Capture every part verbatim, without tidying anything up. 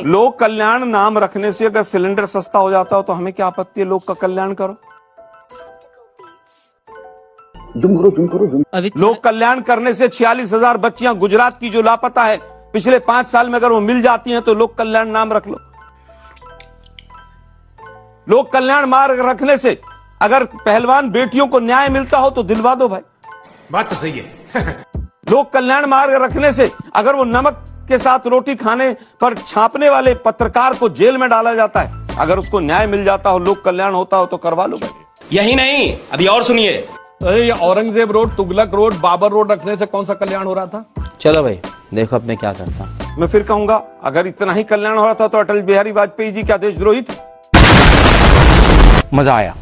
लोक कल्याण नाम रखने से अगर सिलेंडर सस्ता हो जाता हो तो हमें क्या आपत्ति है? लोक का कल्याण करो, जुम करो, जुम करो, जुम। लोक कल्याण करने से छियालीस हजार बच्चियां गुजरात की जो लापता है पिछले पांच साल में, अगर वो मिल जाती हैं तो लोक कल्याण नाम रख लो। लोक कल्याण मार्ग रखने से अगर पहलवान बेटियों को न्याय मिलता हो तो दिलवा दो भाई, बात तो सही है। लोक कल्याण मार्ग रखने से अगर वो नमक के साथ रोटी खाने पर छापने वाले पत्रकार को जेल में डाला जाता है, अगर उसको न्याय मिल जाता हो, लोक कल्याण होता हो तो करवा लो भाई। यही नहीं, अभी और सुनिए। अरे Aurangzeb road, Tughlaq road, Babar road रखने से कौन सा कल्याण हो रहा था? चलो भाई देखो अब मैं क्या करता। मैं फिर कहूंगा, अगर इतना ही कल्याण हो रहा था तो अटल बिहारी वाजपेयी जी क्या देशद्रोही थे? मजा आया।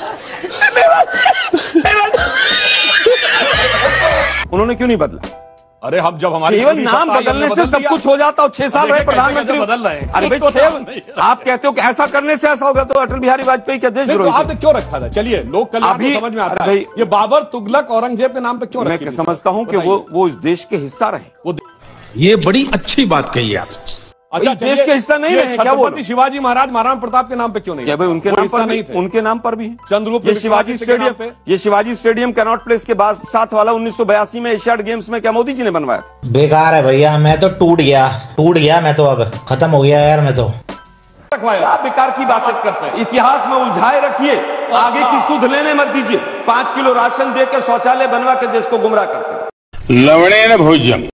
उन्होंने क्यों नहीं बदला? अरे हम जब हमारे केवल नाम बदलने से सब कुछ हो जाता हो। छह साल रहे प्रधानमंत्री, बदल रहे हैं। अरे भाई छह, आप कहते हो कि ऐसा करने से ऐसा होगा, तो अटल बिहारी वाजपेयी क्या देशद्रोही थे? आपने क्यों रखा था? चलिए लोक कल्याण तो समझ में आता है, ये बाबर, तुगलक, औरंगजेब के नाम पे क्यों रखा? मैं समझता हूं कि वो वो इस देश के हिस्सा रहे। ये बड़ी अच्छी बात कही आप। अच्छा, देश के हिस्सा नहीं रहे क्या? वो शिवाजी महाराज, महाराणा प्रताप के नाम पे क्यों नहीं? क्या भाई उनके नाम पर नहीं थे? उनके नाम पर भी है। चंद्रगुप्त ये शिवाजी स्टेडियम, ये शिवाजी स्टेडियम कैनॉट प्लेस के बाद साथ वाला उन्नीस सौ बयासी में एशियाड गेम्स में क्या मोदी जी ने बनवाया था? बेकार है भैया, मैं तो टूट गया, टूट गया मैं तो, अब खत्म हो गया यार मैं तो। आप बेकार की बातें करते हैं, इतिहास में उलझाए रखिए, आगे की सुध लेने मत दीजिए। पांच किलो राशन दे के शौचालय बनवा के देश को गुमराह करते हैं। लवणेन भोज्यम।